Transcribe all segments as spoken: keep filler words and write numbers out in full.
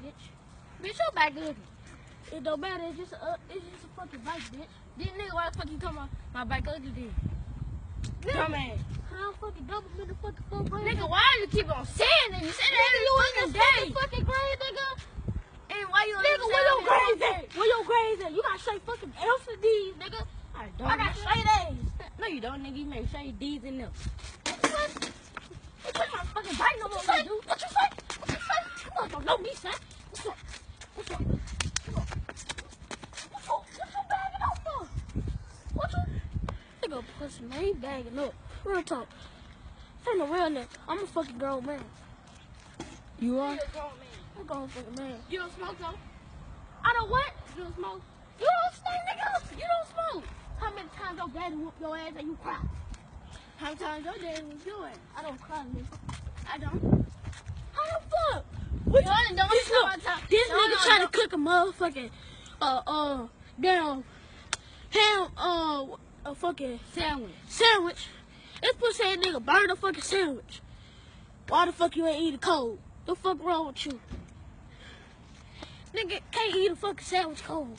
bitch. Bitch, your back ugly. It don't matter. It's just a, it's just a fucking bike, bitch. This nigga, why the fuck you talking about my bike ugly then? Dumbass. How fucking double in the fucking four grade? Nigga, why do you keep on saying that? You say that every fucking day. Fucking grade, nigga. And why you nigga, where your grades at? Where your grades at? You got straight fucking F's and D's, nigga. I don't. I got straight A's. No, you don't, nigga. You make straight D's in them. What? You put my fucking bike no more, dude. What you say? What you say? Come on, don't know me, son. What's up? What's up? Come on. What you, what you bagging up for? What you? Nigga, pussy, man. He bagging up. Real talk. I'm a real nigga. I'm a fucking grown man. You are? You're a grown man. I'm a grown fucking man. You don't smoke, though? I don't what? You don't smoke? You don't smoke, nigga. You don't smoke. How many times your daddy whoop your ass and you cry? How many times your daddy whoop your ass? I don't cry, nigga. I don't. How the fuck? What you don't don't this look, this no, nigga no, trying no. to cook a motherfucking uh uh damn ham uh a fucking sandwich. Sandwich. This pussy ass nigga burn the fucking sandwich. Why the fuck you ain't eat it cold? The fuck wrong with you? Nigga can't eat a fucking sandwich cold.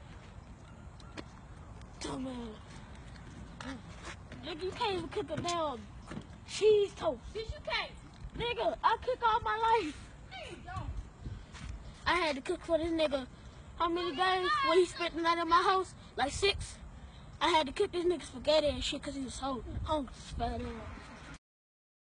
Dumb ass. Nigga, you can't even cook a damn cheese toast. Bitch, you can't. Nigga, I cook all my life. No, you don't. I had to cook for this nigga how many days when he spent the night at my house? Like six. I had to cook this nigga spaghetti and shit because he was so hungry.